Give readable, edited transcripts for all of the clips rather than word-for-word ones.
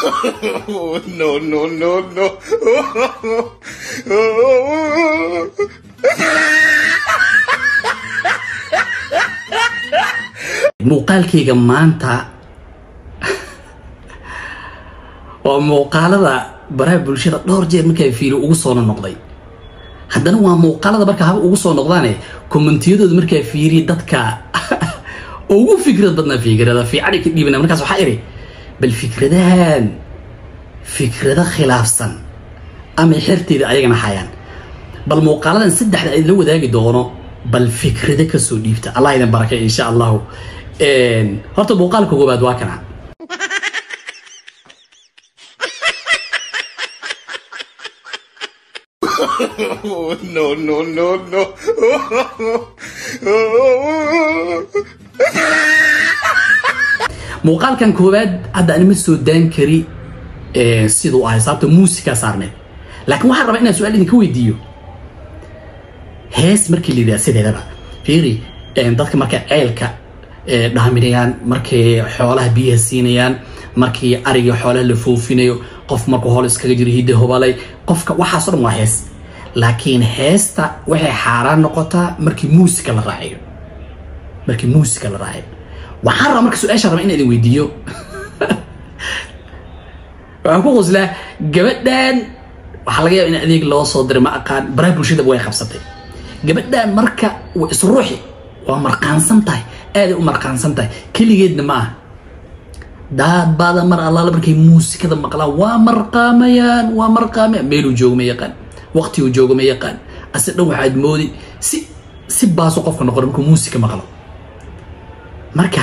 No, no, no, no. muuqaalkayga maanta waa muuqaalada baraha bulshada dhowr jeer markay fiiro ugu soo noqday haddana waa muuqaalada marka hab ugu soo noqdaan commentiyadooda markay fiiri dadka ugu fikrad badna fikrada fiican ka dhibana markaas waxa iri bal fikradahan fikrada khilaafsan ama xirtida ayagana hayaan bal muuqaaladan saddexda ay la wadaagi doono bal fikrada ka soo dhiibta Allah idin baraka insha Allah horta muuqaalka goobaad waa kana No, no, no, no. muuqaalkan koobaad hadda anima soo daan kari sidoo ay sababta muusika saarneed laakiin waxaan rabaa inaan su'aal idinka weydiiyo hees markii la yiraahdo sideedaba fiiri dadka marka ceelka dhaaminayaan markay xoolaha biyaha siinayaan markii ariga xoolaha la foofinayo qof markuu hool iskaga jiro hidde hobalay qofka waxaas oo dhan waa hees laakiin heesta waxay xaaraan noqotaa markii muusika la raaciyo waxaan rabaa marka su'aasha rabaa inaan idin weydiiyo waxaan ku qoslaa gabadhan waxa laga yaabaa in adeeg loo soo diray ma aqaan baraha bulshada way qabsatay gabadhan marka waa isruuxi waa marqaansan tahay aad u marqaansan tahay kaligeedna ma aha dad badan mar Allah markay muusikada maqlaan waa marqaamayaan meelu joogo ma yaqaan waqti uu joogo ma yaqaan asadhan waxaad moodi si baaso qofka noqon markuu muusika maqlo marka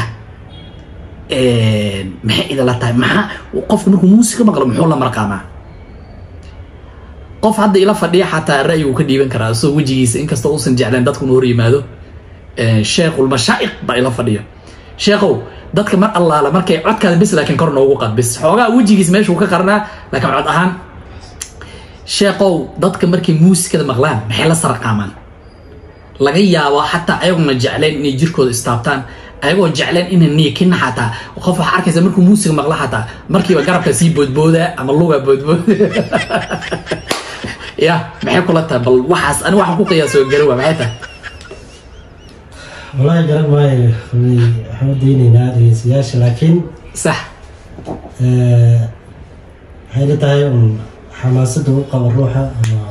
maxay idala tahay maxaa qofka markuu muusika maqlo muxuu la marqaamaa qof hadda ila fadhiya xataa ra'yi uu ka dhiiban karaa soo wajigiisa inkasta uusan jeclaan dadku hor yimaado sheekhul mashaa'iq ba ila fadhiyo sheekhow dadka mar allaala markay codkaada bis laakiin kor noogu qad bis xoogaa wajigiisa meesha uu ka qarnaa laakiin cod ahaan sheekhow dadka markay muusikada maqlaan maxay la sarqaamaan laga yaabo xataa ayaguna jecleen inay jirkooda istaabtaan ayagoo jecleen inay niikina xataa qof waxa arkaysa markuu muusika maqla xataa markiiba garabka sii boodbooda ama luga boodbooda ya maxay kula tahay bal waxaas ani waxaan ku qiyaasoo garowa maxay tahay والله جرب معي حوديني نادي سياسي لكن صح هذه تايم حماسته وقوى الروحة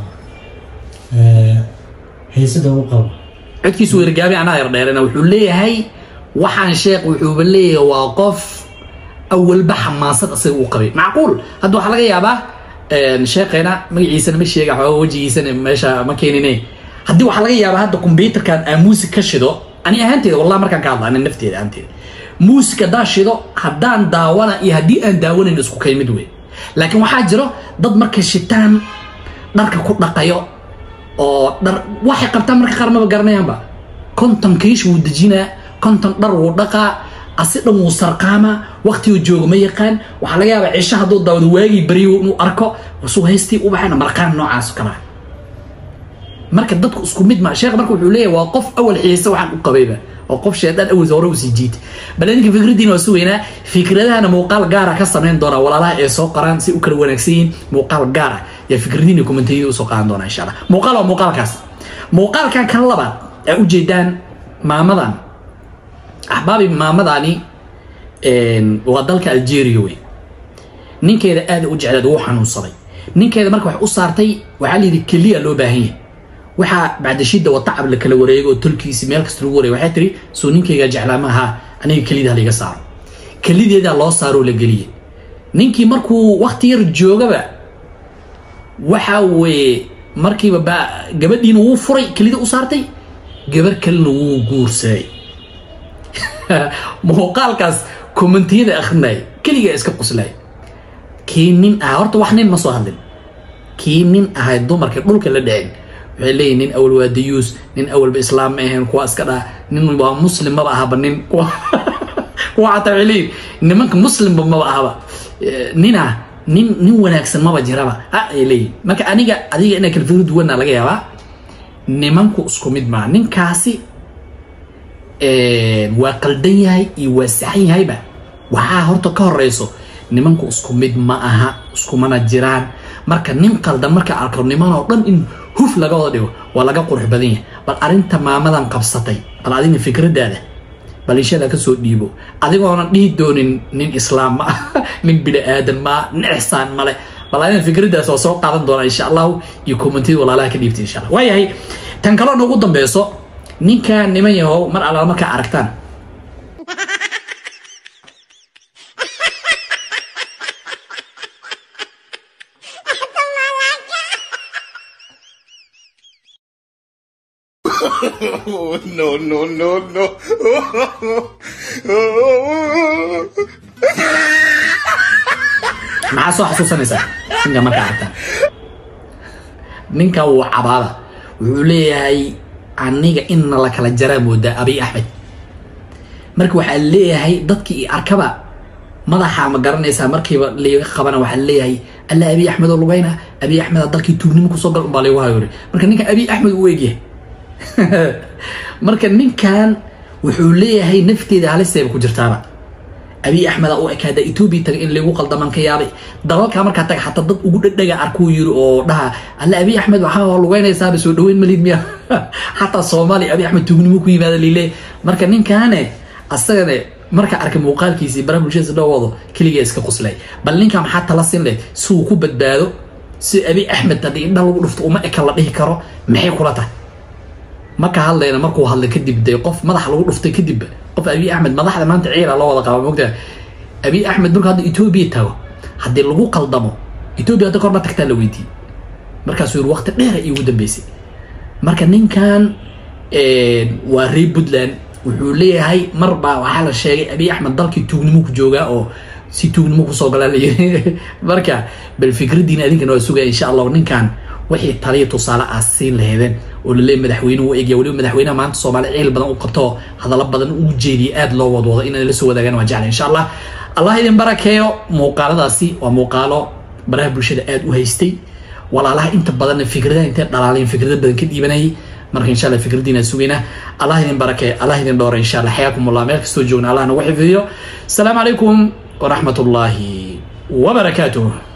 هيسده وقوى عدكي سوي رقابي أنا يرديرنا وحوليه هاي وحان شيخ وحوليه واقف أول بحماسة أصير وقوي معقول هدو حلقة يابا شيخنا مجيسنا مش شيخ وجيسنا ماشا مكينيني هدو حلقة يابا هدو كمبيوتر كان موسيقى كشدو أنا أهانتي والله ما كان كاظم أنا نفتي أهانتي موسيقى داشيدو هدان داوانا يهدي أن داوانا نسكو كيمدوي لكن وحاجرو ضد مركز شتان دارك كوت نقايو أو دار واحد قبتان مركز قرما بقرنيان با كنتم كيش ودجينا كنتم دار ودقا أصير موسرقامة وقتي وجوج ما يقان وحلاقيها بعيشها ضد داود واجي بريو أركو وسو هيستي وبحنا مرقان نوع عاس كمان marka dadku isku mid ma sheekh markuu wuxuu leeyahay waa qof awal xiisa waxaan u qabayba oo qof sheedan awal zooro u sii jiid baladinka fikradiina waa suweynaa fikradahana muuqaal gaar ah ka sameyn doona walaalaha ee soo qoraan si u kala wanaagsan muuqaal gaar ah ya fikradiina commentiyada u soo qaadan doona insha Allah muuqaalkaas muuqaalkan kan labaad ay u jeedaan maamadan ahbaabi maamadani waa dalka Algeria way ninkeeda aad u jeclad uu xanuunsaday ninkeeda marka wax u saartay waxa la yiri kaliya loo baahan yahay waxa بعد شدة وتعب لك لو وريجو تركي سمير كسر وري وحتري سونين كي جعل معها أنا كليد هاللي صار كليد هذا الله صاروا لقليه نينكي مركو وقت يرجو جبا وحاوي مركي بقى جبل دين وفري كليد أصارتي جبر كله وجورسي مهقال كاس كومنتي هذا أخناي كلية إسكاب قصلاي كينين أهرت وحنين مصاهدين كينين أهدو مركب ملك اللي عليه نين أول واديوس نين أول بإسلام ماهن كواس كذا نين مسلم ما بقى نين وعتعلين نين منك مسلم ما بقى نين وناكسن ما بجربه عليه ما كأنيجا إنك الفيديو دونا لقيه با نين منك اسكمد مع نين كاسي وقلديه يوسعي هاي با وها هرتو كهريسو nimanku isku mid ma aha isku mana jiraan marka nin qaldan marka arko niman oo dhan in huf laga wada dhigo waa laga qurux badan yahay bal arinta maamadan qabsatay bal adiga fikradaada bal ishada ka soo dhiibo adigoona dhihi doonin nin islaam ma nin bini aadan ma nin ihsaan male bal adiga fikradaas oo soo qaadan doona insha Allah iyo comment walaalaha ka dhiibtay insha Allah waayahay tan kale oo ugu dambeeyso ninka niman yahow mar alla marka aragtaan No, no, no, no. maxaa soo xasuusanaysaa ninka marka aragtaan ninka uu cabaada wuxuu leeyahay aniga in la kala jaraa moodaa Abiy Ahmed marka waxaa leeyahay dadkii arkaba madaxa ma garanaysaa markiiba leeyahay qabana waxaa leeyahay alla Abiy Ahmed oo lugayna Abiy Ahmed dalkii tuugnimo ku soo gal baa leeyahay waxa yiri marka ninka Abiy Ahmed uu eegay marka ninkan wuxuu leeyahay nafteeda halisay ku jirtaaba Abiy Ahmed oo akaada Ethiopia tag in lagu qaldaman ka yaabay dalalka marka tag xataa dad ugu dhadhaga arku yiri oo dhaha alla Abiy Ahmed waxa uu lugaynaysaa soo dhaweyn malid miya xataa Soomaali Abiy Ahmed tuugnimo ku yimaada leeyahay marka ninkan asagana marka arkay muuqaalkiisa baraha bulshada dhawado kaliya iska qoslay bal ninkan waxa tala siin leh suu ku badbaado si Abiy Ahmed hadii indha lagu dhufto uma eka la dhihi karo maxay kula tahay marka hadlayna markuu hadlay kadib day qof madax lagu dhuftay kadib qof Abiy Ahmed madaxda maanta ciira loo wada qabo moogtaa Abiy Ahmed marka hadda Ethiopia tago hadii lagu qaldamo Ethiopia hadda korba tagtaa la weydii markaas uu waqti dheer ay ugu dambeysay marka ninkan waa reer Puntland wuxuu leeyahay marba waxa la sheegay Abiy Ahmed dalkii tuugnimo ku jooga oo si tuugnimo ku soo galay marka bal fikradiina adinkan waa sugay insha Allah ninkan wixii taliyo tusaale asiin leeyahay oo la leeyahay madaxweynuhu eegay wali madaxweynaha maanta Soomaaliya ceel badan u qabto hadallo badan u jeediyay aad loo wadwado in la soo wadaagaan waa jecel insha Allah Allah idin barakeeyo muuqaaladaasi waa muuqaalo baraha bulshada aad u haystay walaalaha inta badan fikradaha inta dhalaaleen fikrada badan ka dhiibanay marka insha Allah fikradiina sugayna Allah idin barakeeyo Allah idin dhoor insha Allah xayaakumullah meel kasto joogna Allah nagu xifdiyo assalamu alaykum wa rahmatullahi wa barakatuh